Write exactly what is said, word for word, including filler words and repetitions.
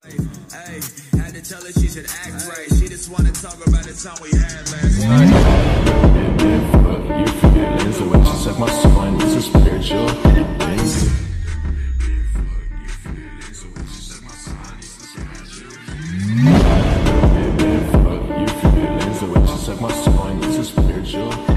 Hey, had to tell her she should act right. She just wanna talk about the time we had last night. Yeah, fuck your feelings. The way she suck my spine is a spiritual thing. Suck my spine, this is spiritual.